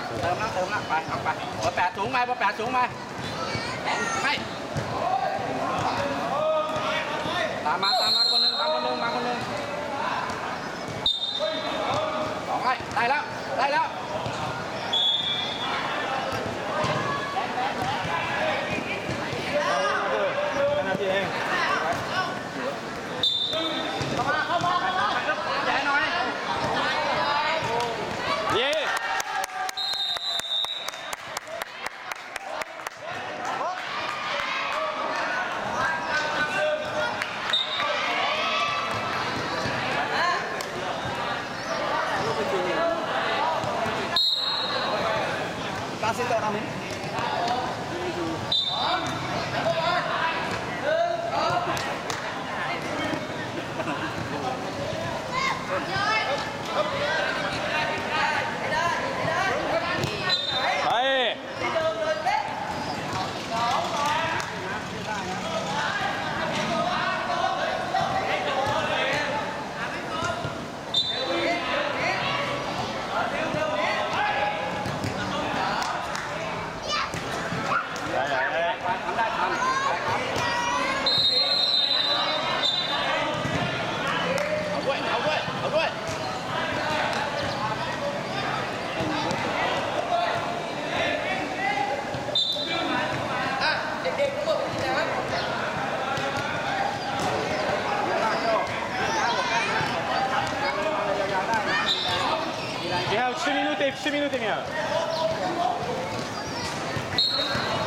เติมนะไปเอาไปเบอร์ 8สูงไปเบอร์ 8สูงไปให้ตามมาคนหนึ่งสองได้แล้วนาทีเองเข้ามาแย่หน่อยเย่ kasih tak kami You have 2 minuty miał.